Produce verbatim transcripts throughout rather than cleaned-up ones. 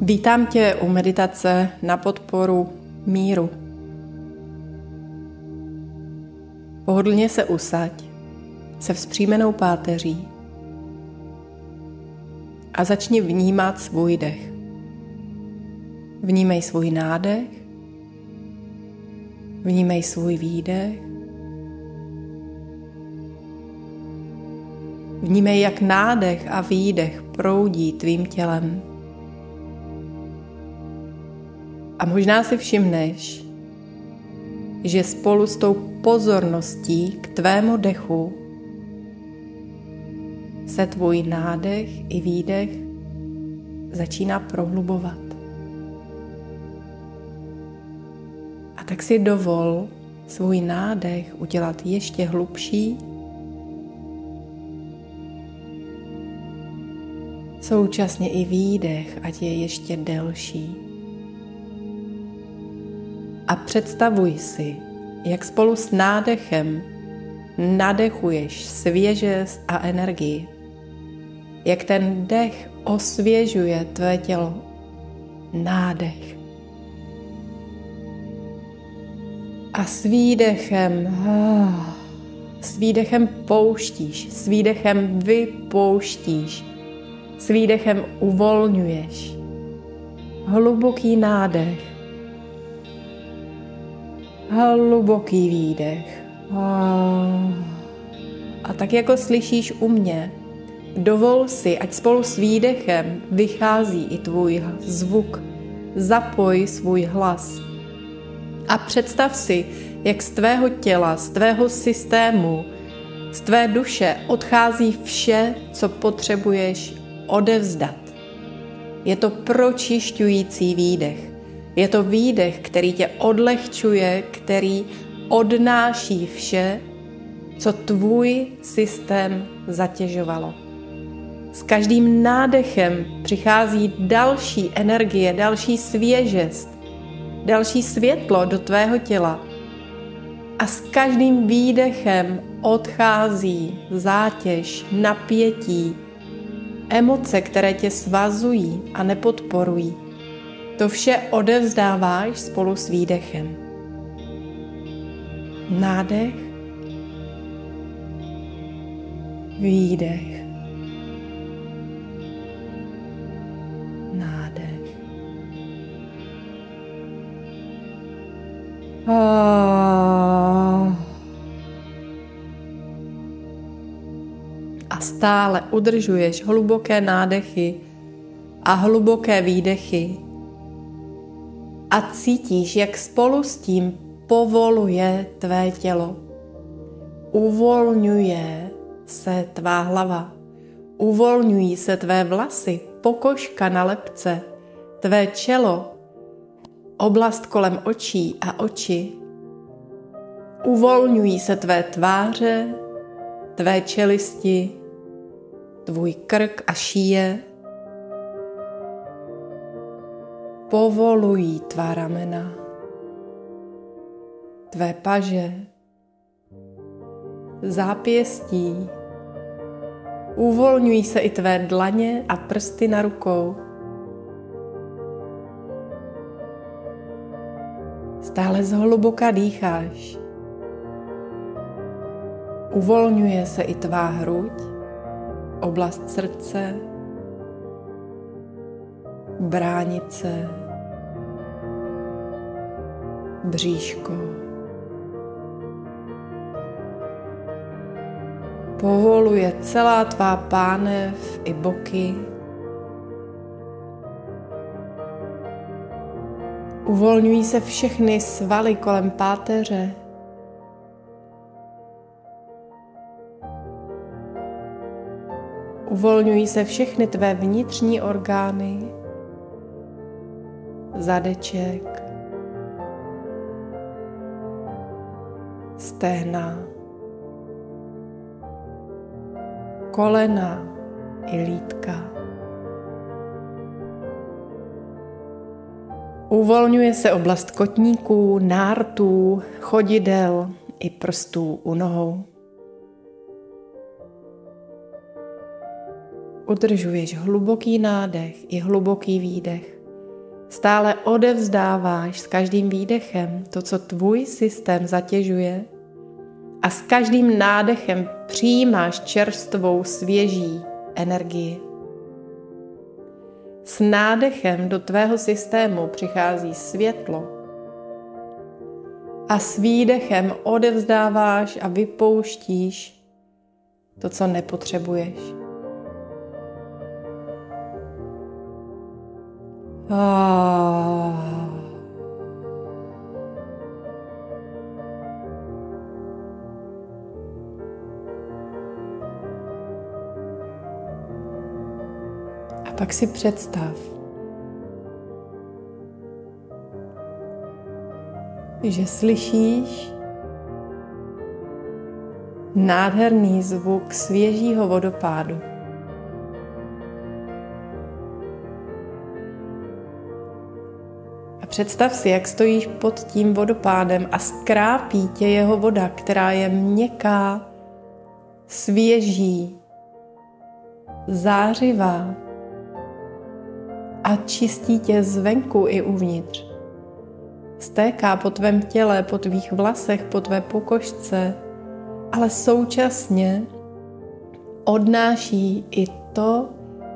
Vítám tě u meditace na podporu míru. Pohodlně se usaď se vzpřímenou páteří a začni vnímat svůj dech. Vnímej svůj nádech, vnímej svůj výdech, vnímej, jak nádech a výdech proudí tvým tělem. A možná si všimneš, že spolu s tou pozorností k tvému dechu se tvůj nádech i výdech začíná prohlubovat. A tak si dovol svůj nádech udělat ještě hlubší, současně i výdech, ať je ještě delší. A představuj si, jak spolu s nádechem nadechuješ svěžest a energii. Jak ten dech osvěžuje tvé tělo. Nádech. A s výdechem, s výdechem pouštíš, s výdechem vypouštíš, s výdechem uvolňuješ. Hluboký nádech. Hluboký výdech. A tak jako slyšíš u mě, dovol si, ať spolu s výdechem vychází i tvůj zvuk. Zapoj svůj hlas. A představ si, jak z tvého těla, z tvého systému, z tvé duše odchází vše, co potřebuješ odevzdat. Je to pročišťující výdech. Je to výdech, který tě odlehčuje, který odnáší vše, co tvůj systém zatěžovalo. S každým nádechem přichází další energie, další svěžest, další světlo do tvého těla. A s každým výdechem odchází zátěž, napětí, emoce, které tě svazují a nepodporují. To vše odevzdáváš spolu s výdechem. Nádech, výdech, nádech. A stále udržuješ hluboké nádechy a hluboké výdechy. A cítíš, jak spolu s tím povoluje tvé tělo. Uvolňuje se tvá hlava. Uvolňují se tvé vlasy, pokožka na lebce, tvé čelo, oblast kolem očí a oči. Uvolňují se tvé tváře, tvé čelisti, tvůj krk a šíje. Povolují tvá ramena, tvé paže, zápěstí. Uvolňují se i tvé dlaně a prsty na rukou. Stále zhluboka dýcháš. Uvolňuje se i tvá hruď, oblast srdce, bránice, bříško. Povoluje celá tvá pánev i boky. Uvolňují se všechny svaly kolem páteře. Uvolňují se všechny tvé vnitřní orgány, zadeček, stehna, kolena i lítka. Uvolňuje se oblast kotníků, nártů, chodidel i prstů u nohou. Udržuješ hluboký nádech i hluboký výdech Stále odevzdáváš s každým výdechem to, co tvůj systém zatěžuje, a s každým nádechem přijímáš čerstvou, svěží energii. S nádechem do tvého systému přichází světlo a s výdechem odevzdáváš a vypouštíš to, co nepotřebuješ. Ah. A pak si představ, že slyšíš nádherný zvuk svěžího vodopádu. A představ si, jak stojíš pod tím vodopádem a skrápí tě jeho voda, která je měkká, svěží, zářivá a čistí tě zvenku i uvnitř. Stéká po tvém těle, po tvých vlasech, po tvé pokožce, ale současně odnáší i to,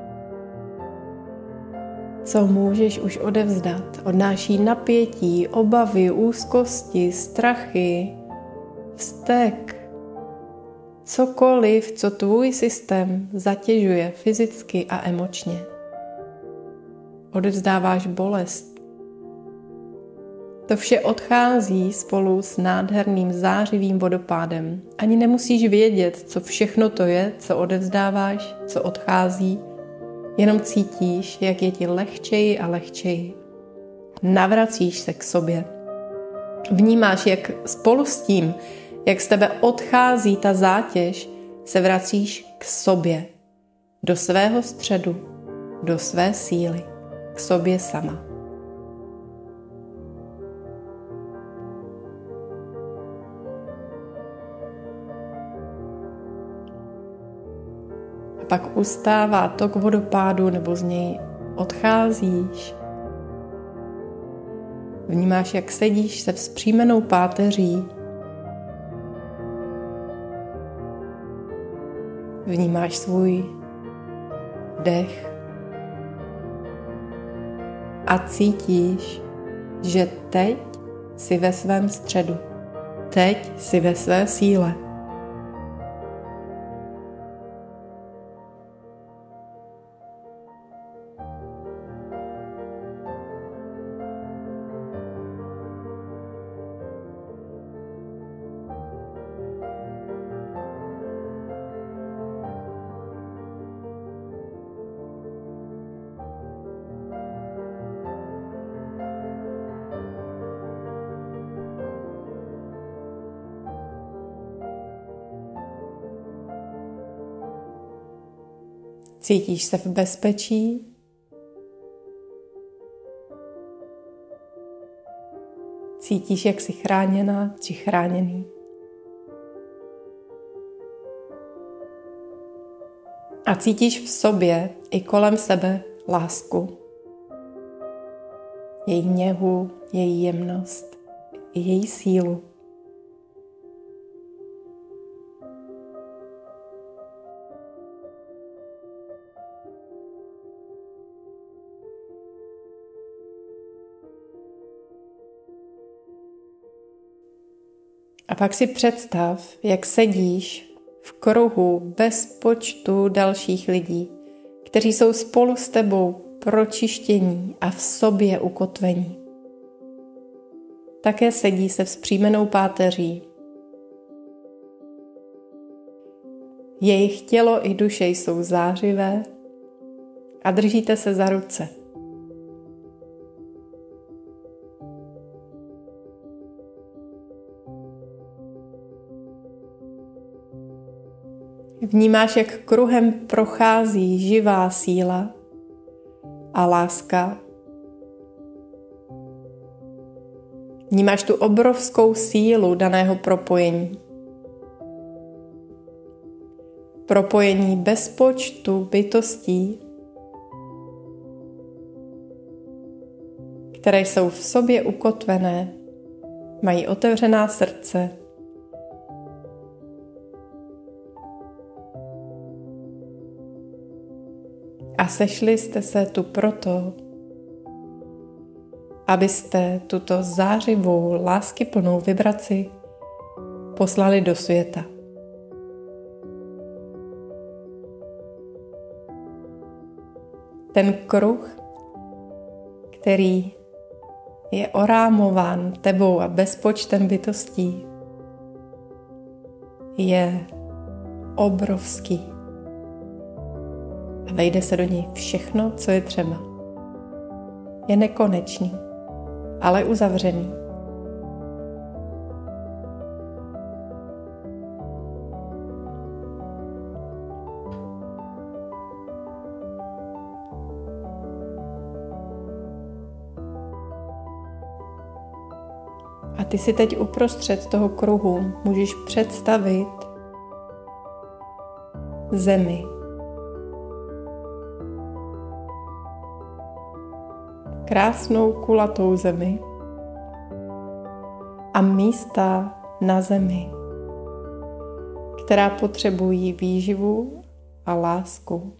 co můžeš už odevzdat. Odnáší napětí, obavy, úzkosti, strachy, vztek, cokoliv, co tvůj systém zatěžuje fyzicky a emočně. Odevzdáváš bolest. To vše odchází spolu s nádherným zářivým vodopádem. Ani nemusíš vědět, co všechno to je, co odevzdáváš, co odchází. Jenom cítíš, jak je ti lehčeji a lehčeji. Navracíš se k sobě. Vnímáš, jak spolu s tím, jak z tebe odchází ta zátěž, se vracíš k sobě. Do svého středu, do své síly, k sobě sama. Pak ustává tok vodopádu nebo z něj odcházíš. Vnímáš, jak sedíš se vzpřímenou páteří. Vnímáš svůj dech a cítíš, že teď jsi ve svém středu. Teď jsi ve své síle. Cítíš se v bezpečí? Cítíš, jak jsi chráněna či chráněný? A cítíš v sobě i kolem sebe lásku. Její něhu, její jemnost, i její sílu. A pak si představ, jak sedíš v kruhu bez počtu dalších lidí, kteří jsou spolu s tebou pročištění a v sobě ukotvení. Také sedí se vzpřímenou páteří. Jejich tělo i duše jsou zářivé a držíte se za ruce. Vnímáš, jak kruhem prochází živá síla a láska. Vnímáš tu obrovskou sílu daného propojení. Propojení bez počtu bytostí, které jsou v sobě ukotvené, mají otevřená srdce. A sešli jste se tu proto, abyste tuto zářivou, láskyplnou vibraci poslali do světa. Ten kruh, který je orámován tebou a bezpočtem bytostí, je obrovský. A vejde se do něj všechno, co je třeba. Je nekonečný, ale uzavřený. A ty si teď uprostřed toho kruhu můžeš představit zemi. Krásnou kulatou zemi a místa na zemi, která potřebují výživu a lásku.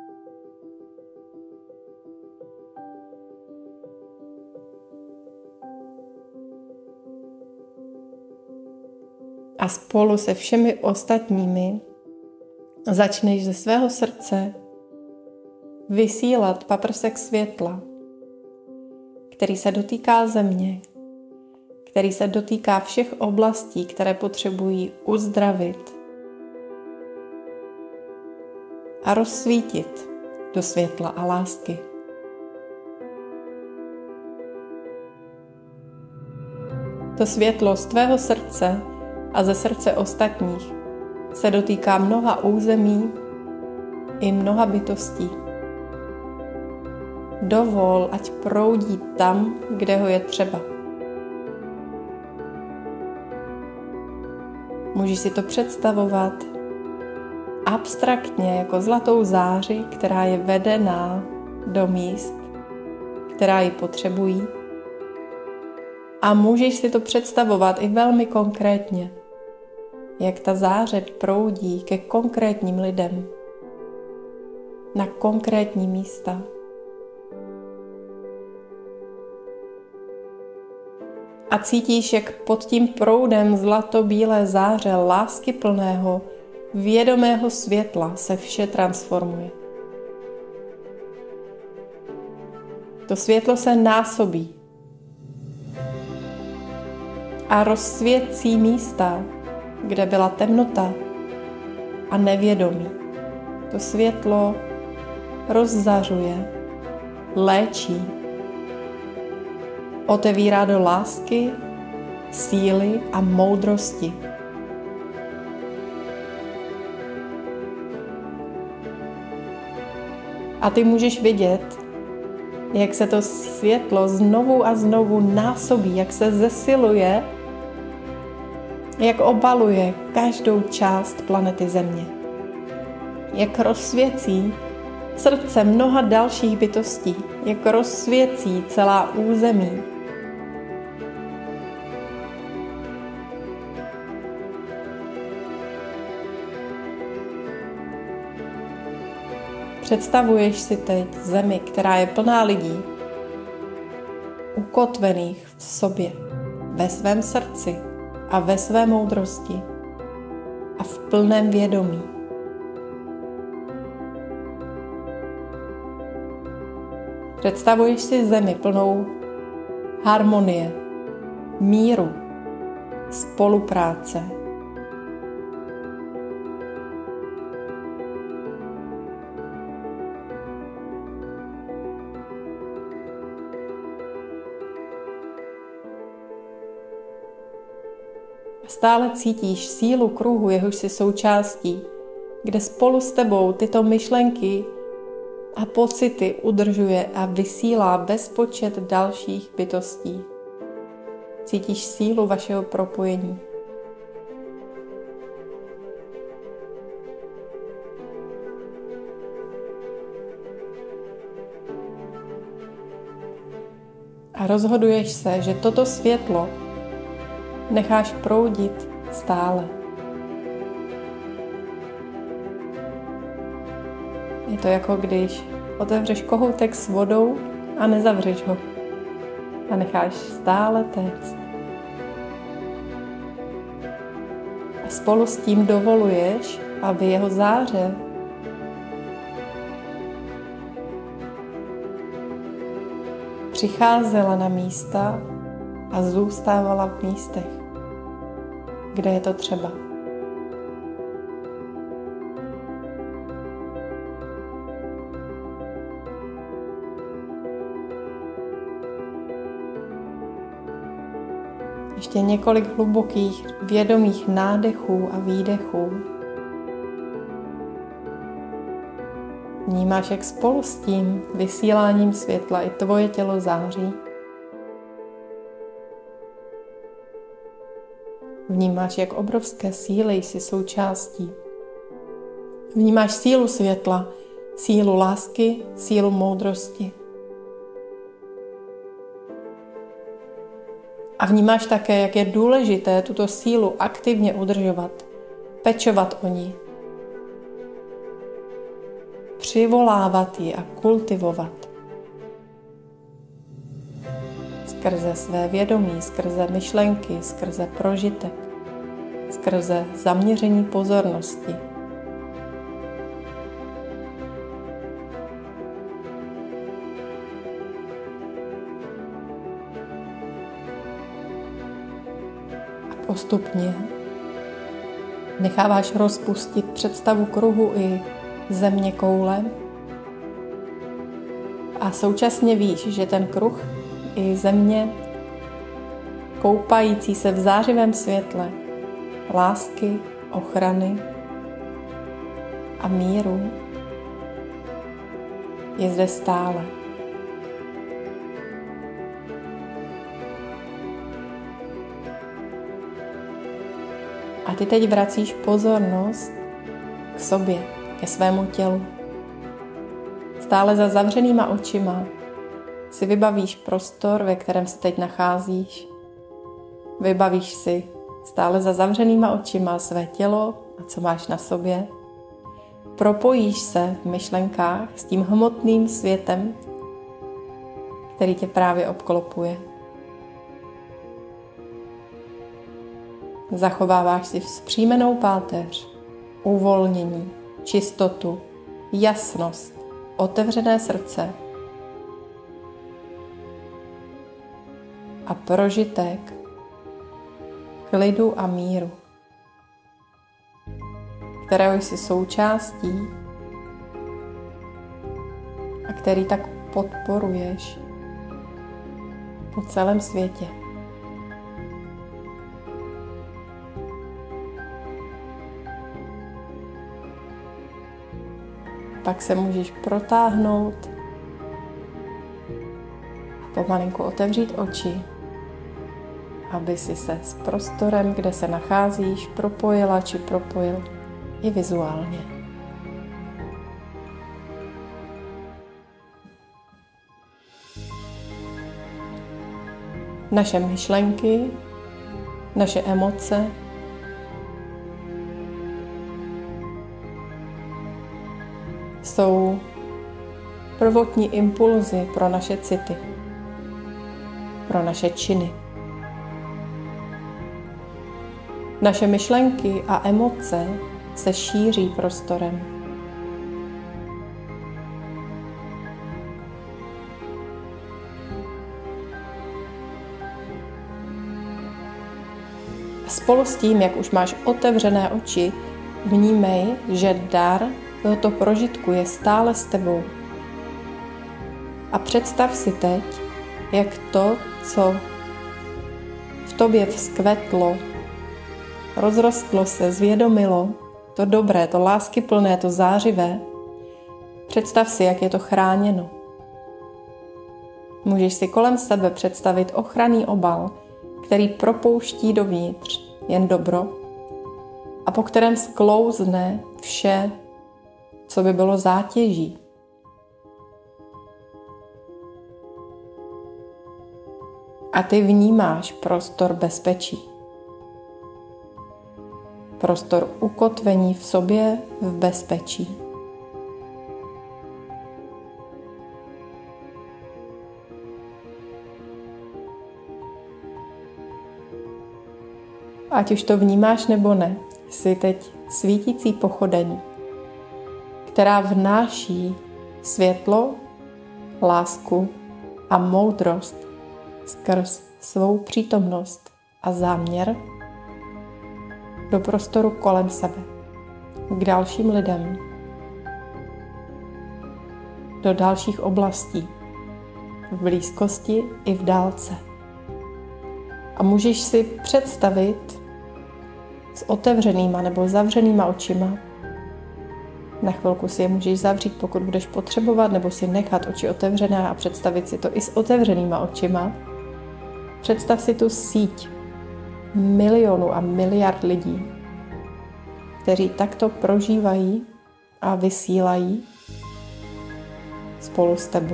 A spolu se všemi ostatními začneš ze svého srdce vysílat paprsek světla, který se dotýká země, který se dotýká všech oblastí, které potřebují uzdravit a rozsvítit do světla a lásky. To světlo z tvého srdce a ze srdce ostatních se dotýká mnoha území i mnoha bytostí. Dovol, ať proudí tam, kde ho je třeba. Můžeš si to představovat abstraktně jako zlatou záři, která je vedená do míst, která ji potřebují. A můžeš si to představovat i velmi konkrétně, jak ta záře proudí ke konkrétním lidem, na konkrétní místa. A cítíš, jak pod tím proudem zlato-bílé záře láskyplného, vědomého světla se vše transformuje. To světlo se násobí a rozsvěcí místa, kde byla temnota a nevědomí. To světlo rozzařuje, léčí, otevírá do lásky, síly a moudrosti. A ty můžeš vidět, jak se to světlo znovu a znovu násobí, jak se zesiluje, jak obaluje každou část planety Země. Jak rozsvěcí srdce mnoha dalších bytostí, jak rozsvěcí celá území. Představuješ si teď zemi, která je plná lidí, ukotvených v sobě, ve svém srdci a ve své moudrosti a v plném vědomí. Představuješ si zemi plnou harmonie, míru, spolupráce. Stále cítíš sílu kruhu, jehož jsi součástí, kde spolu s tebou tyto myšlenky a pocity udržuje a vysílá bezpočet dalších bytostí. Cítíš sílu vašeho propojení. A rozhoduješ se, že toto světlo necháš proudit stále. Je to jako když otevřeš kohoutek s vodou a nezavřeš ho a necháš stále téct. A spolu s tím dovoluješ, aby jeho záře přicházela na místa a zůstávala v místech, kde je to třeba. Ještě několik hlubokých, vědomých nádechů a výdechů. Vnímáš, jak spolu s tím vysíláním světla i tvoje tělo září. Vnímáš, jak obrovské síly jsi součástí. Vnímáš sílu světla, sílu lásky, sílu moudrosti. A vnímáš také, jak je důležité tuto sílu aktivně udržovat, pečovat o ní, přivolávat ji a kultivovat. Skrze své vědomí, skrze myšlenky, skrze prožitek, skrze zaměření pozornosti. A postupně necháváš rozpustit představu kruhu i země koule a současně víš, že ten kruh i země koupající se v zářivém světle lásky, ochrany a míru je zde stále. A ty teď vracíš pozornost k sobě, ke svému tělu. Stále za zavřenýma očima si vybavíš prostor, ve kterém se teď nacházíš. Vybavíš si stále za zavřenýma očima své tělo a co máš na sobě. Propojíš se v myšlenkách s tím hmotným světem, který tě právě obklopuje. Zachováváš si vzpřímenou páteř, uvolnění, čistotu, jasnost, otevřené srdce a prožitek klidu a míru, kterého jsi součástí a který tak podporuješ po celém světě. Pak se můžeš protáhnout a pomalinku otevřít oči, aby si se s prostorem, kde se nacházíš, propojila či propojil i vizuálně. Naše myšlenky, naše emoce jsou prvotní impulzy pro naše city, pro naše činy. Naše myšlenky a emoce se šíří prostorem. A spolu s tím, jak už máš otevřené oči, vnímej, že dar tohoto prožitku je stále s tebou. A představ si teď, jak to, co v tobě vzkvetlo, rozrostlo se, zvědomilo, to dobré, to láskyplné, to zářivé, představ si, jak je to chráněno. Můžeš si kolem sebe představit ochranný obal, který propouští dovnitř jen dobro a po kterém sklouzne vše, co by bylo zátěží. A ty vnímáš prostor bezpečí. Prostor ukotvení v sobě v bezpečí. Ať už to vnímáš nebo ne, jsi teď svítící pochodeň, která vnáší světlo, lásku a moudrost skrz svou přítomnost a záměr do prostoru kolem sebe, k dalším lidem, do dalších oblastí, v blízkosti i v dálce. A můžeš si představit s otevřenýma nebo zavřenýma očima. Na chvilku si je můžeš zavřít, pokud budeš potřebovat, nebo si nechat oči otevřené a představit si to i s otevřenýma očima. Představ si tu síť milionů a miliard lidí, kteří takto prožívají a vysílají spolu s tebou.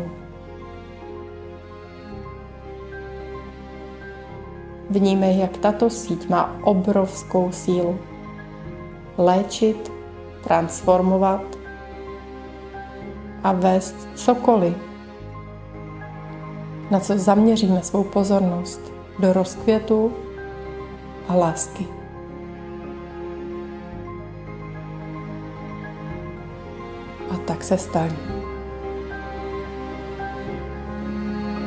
Vnímej, jak tato síť má obrovskou sílu léčit, transformovat a vést cokoliv, na co zaměříme svou pozornost, do rozkvětu a lásky. A tak se staň.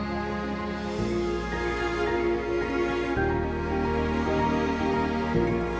Thank you.